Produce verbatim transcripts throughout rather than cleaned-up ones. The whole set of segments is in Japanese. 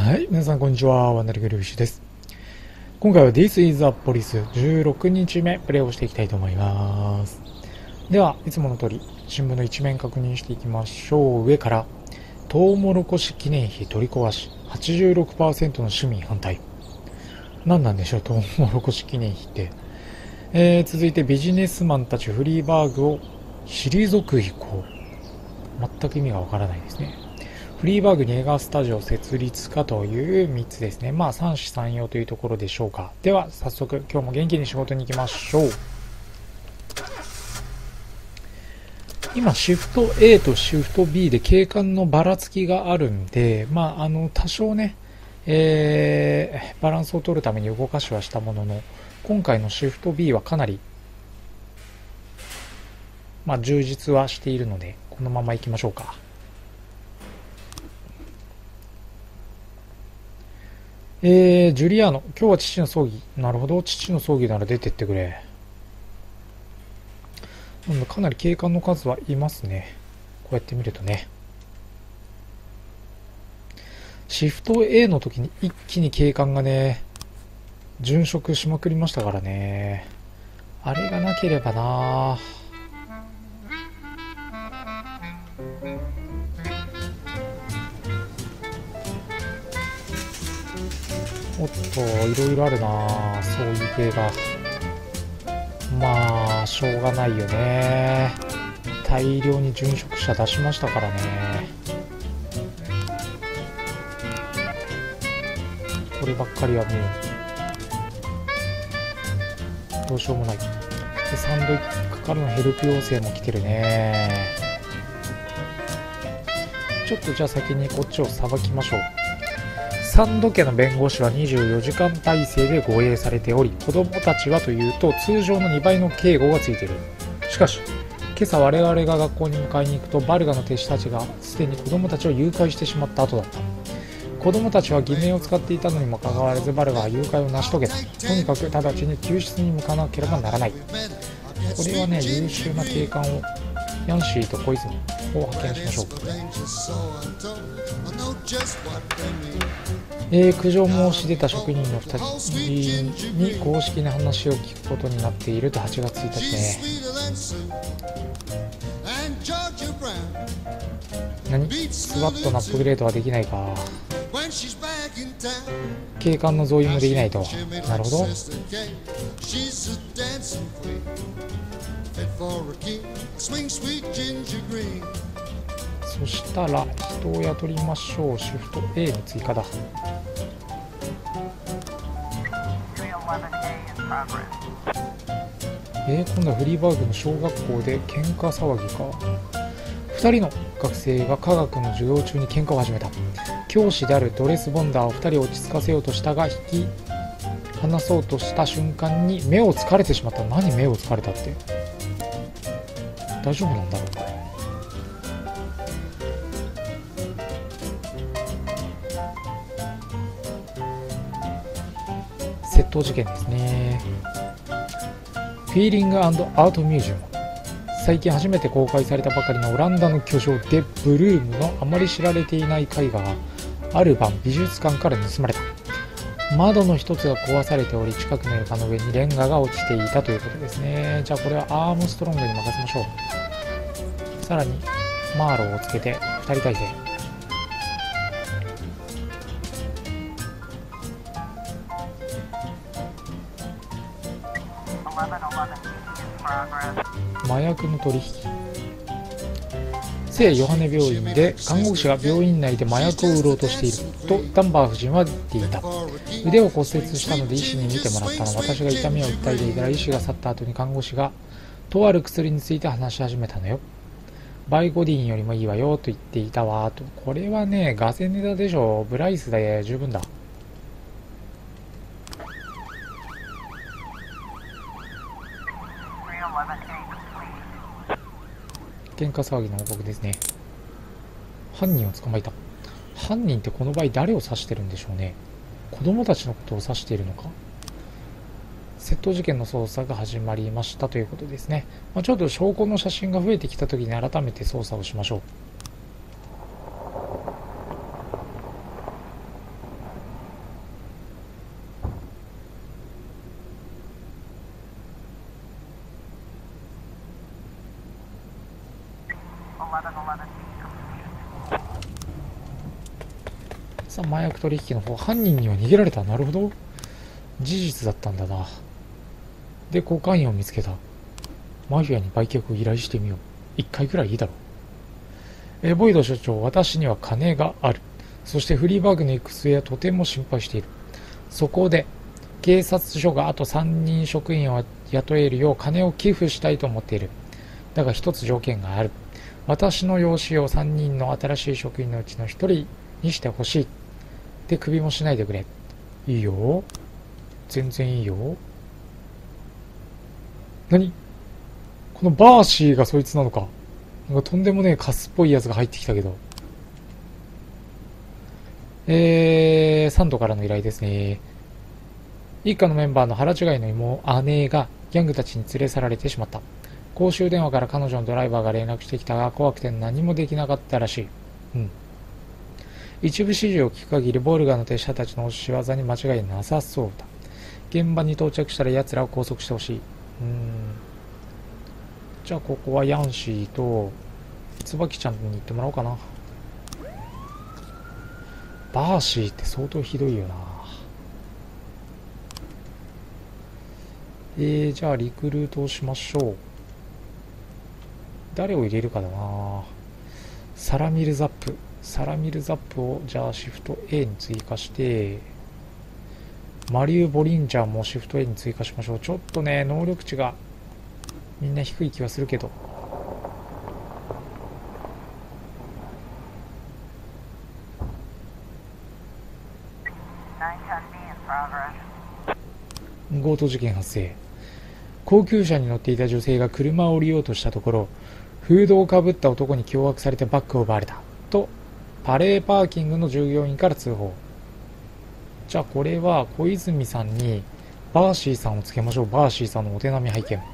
はい、皆さんこんにちは。ワンダリグルフィッシュです。今回は This is a Police じゅうろくにちめプレイをしていきたいと思います。では、いつもの通り新聞の一面確認していきましょう。上から、トウモロコシ記念碑取り壊し はちじゅうろくパーセント の市民反対。何なんでしょう、トウモロコシ記念碑って。えー、続いて、ビジネスマンたちフリーバーグを退く意向。全く意味がわからないですね。フリーバーグに映画スタジオ設立かというみっつですね。まあ三子三様というところでしょうか。では早速今日も元気に仕事に行きましょう。今シフト A とシフト B で景観のばらつきがあるんで、まああの多少ね、えー、バランスを取るために動かしはしたものの、今回のシフト B はかなり、まあ、充実はしているので、このまま行きましょうか。えー、ジュリアーノ、今日は父の葬儀。なるほど、父の葬儀なら出てってくれ。かなり警官の数はいますね。こうやって見るとね。シフト A の時に一気に警官がね、殉職しまくりましたからね。あれがなければな。おっと、いろいろあるな、そういう系が。まあしょうがないよね。大量に殉職者出しましたからね。こればっかりはもうどうしようもない。でサンドイックからのヘルプ要請も来てるね。ちょっとじゃあ先にこっちをさばきましょう。サンド家の弁護士はにじゅうよじかん体制で護衛されており、子供たちはというと通常のにばいの警護がついている。しかし今朝我々が学校に迎えに行くと、バルガの弟子たちがすでに子供たちを誘拐してしまった後だった。子供たちは偽名を使っていたのにもかかわらず、バルガは誘拐を成し遂げた。とにかく直ちに救出に向かなければならない。これはね、優秀な警官をヤンシーと小泉を派遣しましょう。えー、苦情申し出た職人のふたりに公式な話を聞くことになっているとはちがつついたちね。何？スワットのアップグレードはできないか。警官の増員もできないと。なるほど。そしたら人を雇いましょう。シフト A に追加だ。えー、今度はフリーバーグの小学校で喧嘩騒ぎか。ふたりの学生が科学の授業中に喧嘩を始めた。教師であるドレスボンダーをふたりを落ち着かせようとしたが、引き離そうとした瞬間に目をつかれてしまった。何目をつかれたって、大丈夫なんだろう。窃盗事件ですね。フィーリング&アートミュージアム、最近初めて公開されたばかりのオランダの巨匠デ・ブルームのあまり知られていない絵画がある晩美術館から盗まれた。窓の一つが壊されており、近くの床の上にレンガが落ちていたということですね。じゃあこれはアームストロングに任せましょう。さらにマーローをつけてふたり体制。麻薬の取引。聖ヨハネ病院で看護師が病院内で麻薬を売ろうとしているとダンバー夫人は言っていた。腕を骨折したので医師に見てもらったの。私が痛みを訴えていたら、医師が去った後に看護師がとある薬について話し始めたのよ。バイゴディンよりもいいわよと言っていたわと。これはね、ガセネタでしょ。ブライスで十分だ。喧嘩騒ぎの報告ですね。犯人を捕まえた。犯人ってこの場合誰を指してるんでしょうね。子供たちのことを指しているのか。窃盗事件の捜査が始まりましたということですね。まあ、ちょっと証拠の写真が増えてきたときに改めて捜査をしましょう。 さあ、麻薬取引の方、犯人には逃げられた。なるほど。事実だったんだな。で、コカインを見つけた。マフィアに売却を依頼してみよう。一回くらいいいだろう。え、ボイド所長、私には金がある。そしてフリーバーグの行く末はとても心配している。そこで、警察署があとさんにん職員を雇えるよう金を寄付したいと思っている。だが一つ条件がある。私の養子をさんにんの新しい職員のうちのひとりにしてほしい。で、首もしないでくれ。いいよ。全然いいよ。何？このバーシーがそいつなのか。なんかとんでもねえカスっぽいやつが入ってきたけど。えー、サンドからの依頼ですね。一家のメンバーの腹違いの妹、姉がギャングたちに連れ去られてしまった。公衆電話から彼女のドライバーが連絡してきたが、怖くて何もできなかったらしい。うん。一部指示を聞く限り、ボールガーの手下たちの仕業に間違いなさそうだ。現場に到着したら奴らを拘束してほしい。うーん。じゃあここはヤンシーと椿ちゃんに行ってもらおうかな。バーシーって相当ひどいよな。えー、じゃあリクルートをしましょう。誰を入れるかだな。サラミルザップ。サラミルザップをじゃあシフト A に追加して、マリュー・ボリンジャーもシフト A に追加しましょう。ちょっとね、能力値がみんな低い気はするけど。強盗事件発生。高級車に乗っていた女性が車を降りようとしたところ、フードをかぶった男に脅迫されてバッグを奪われたとパレーパーキングの従業員から通報。じゃあこれは小泉さんにバーシーさんをつけましょう。バーシーさんのお手並み拝見。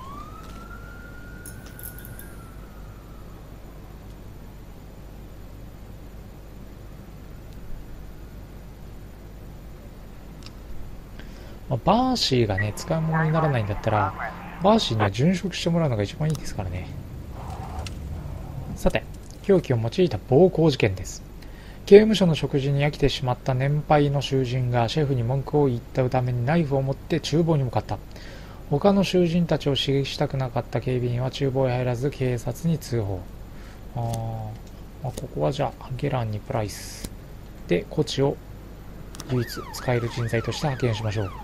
まあ、バーシーがね使い物にならないんだったらバーシーには殉職してもらうのが一番いいですからね。さて、凶器を用いた暴行事件です。刑務所の食事に飽きてしまった年配の囚人がシェフに文句を言ったためにナイフを持って厨房に向かった。他の囚人たちを刺激したくなかった警備員は厨房へ入らず警察に通報。あ、まあ、ここはじゃあゲランにプライスでコチを唯一使える人材として派遣しましょう。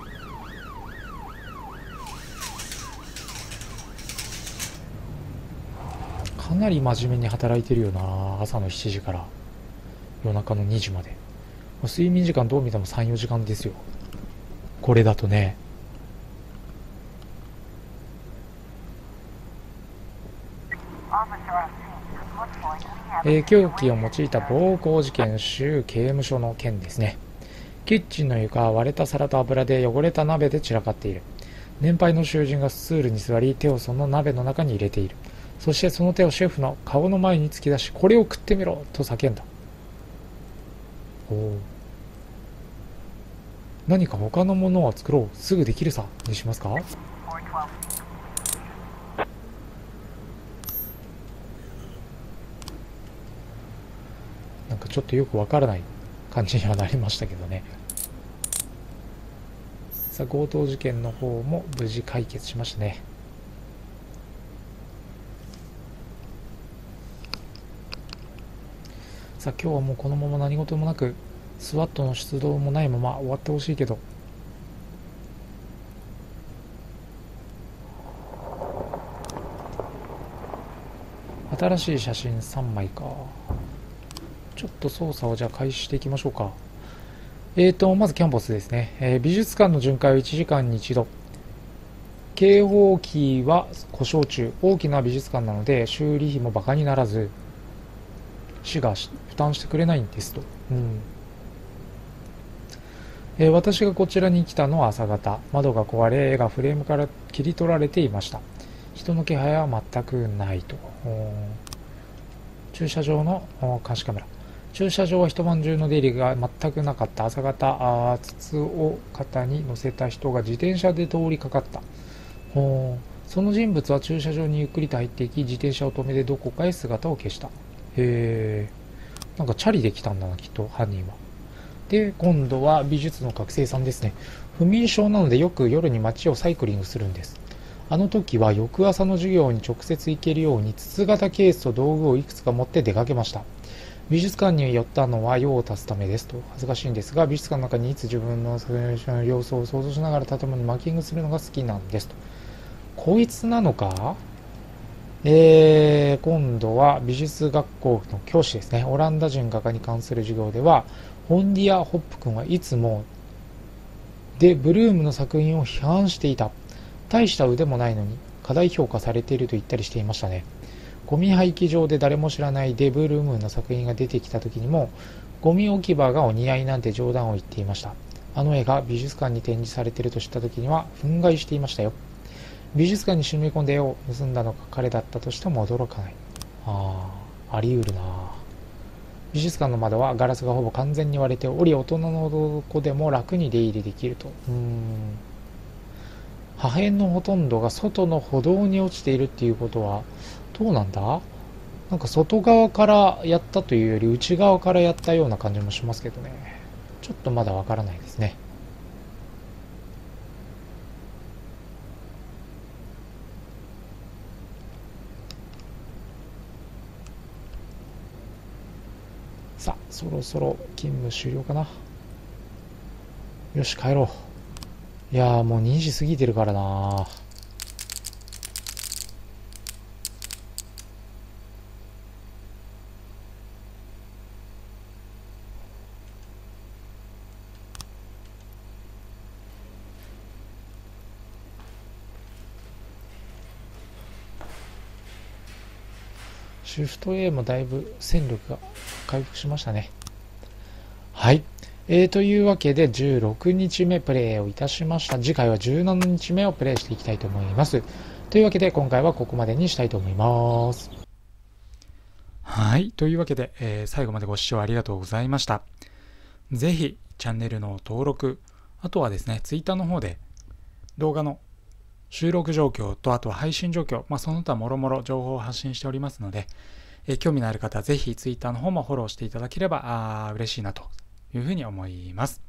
かなり真面目に働いてるよな。朝のしちじから夜中のにじまで。睡眠時間どう見てもさん、よじかんですよ。これだとね。えー、凶器を用いた暴行事件、州刑務所の件ですね。キッチンの床は割れた皿と油で汚れた鍋で散らかっている。年配の囚人がスツールに座り、手をその鍋の中に入れている。そしてその手をシェフの顔の前に突き出し、これを食ってみろと叫んだ。おお。何か他のものを作ろう。すぐできるさ。にしますか？なんかちょっとよくわからない感じにはなりましたけどね。さあ、強盗事件の方も無事解決しましたね。さあ、今日はもうこのまま何事もなくスワットの出動もないまま終わってほしいけど、新しい写真さんまいか。ちょっと操作をじゃあ開始していきましょうか。えーとまずキャンパスですね、えー、美術館の巡回はいちじかんにいちど。警報器は故障中。大きな美術館なので修理費もバカにならず市が負担してくれないんですと。うんえー、私がこちらに来たのは朝方。窓が壊れ、絵がフレームから切り取られていました。人の気配は全くないと。駐車場の監視カメラ。駐車場は一晩中の出入りが全くなかった。朝方、筒を肩に乗せた人が自転車で通りかかった。その人物は駐車場にゆっくりと入っていき、自転車を止めてどこかへ姿を消した。 へえ。なんかチャリで来たんだな、きっと、犯人は。で、今度は美術の学生さんですね。不眠症なのでよく夜に街をサイクリングするんです。あの時は翌朝の授業に直接行けるように筒型ケースと道具をいくつか持って出かけました。美術館に寄ったのは用を足すためですと。恥ずかしいんですが、美術館の中にいつ自分の様子を想像しながら建物にマーキングするのが好きなんですと。こいつなのか。えー、今度は美術学校の教師ですね。オランダ人画家に関する授業では、ホンディア・ホップ君はいつもでブルームの作品を批判していた。大した腕もないのに過大評価されていると言ったりしていましたね。ゴミ廃棄場で誰も知らないデブルームの作品が出てきた時にも、ゴミ置き場がお似合いなんて冗談を言っていました。あの絵が美術館に展示されていると知った時には憤慨していましたよ。美術館に忍び込んで絵を盗んだのが彼だったとしても驚かない。ああ、あり得るな。美術館の窓はガラスがほぼ完全に割れており、大人の子でも楽に出入りできると。うーん。破片のほとんどが外の歩道に落ちているっていうことは、どうなんだ。なんか外側からやったというより内側からやったような感じもしますけどね。ちょっとまだわからないですね。さあ、そろそろ勤務終了かな。よし、帰ろう。いやーもうにじ過ぎてるからな。シフト A もだいぶ戦力が回復しましたね。はい。えー、というわけでじゅうろくにちめプレイをいたしました。次回はじゅうしちにちめをプレイしていきたいと思います。というわけで今回はここまでにしたいと思います。はい。というわけで、えー、最後までご視聴ありがとうございました。ぜひチャンネルの登録、あとはですね、Twitter の方で動画の収録状況と、あとは配信状況、まあ、その他もろもろ情報を発信しておりますので、えー、興味のある方はぜひ Twitter の方もフォローしていただければあ嬉しいなというふうに思います。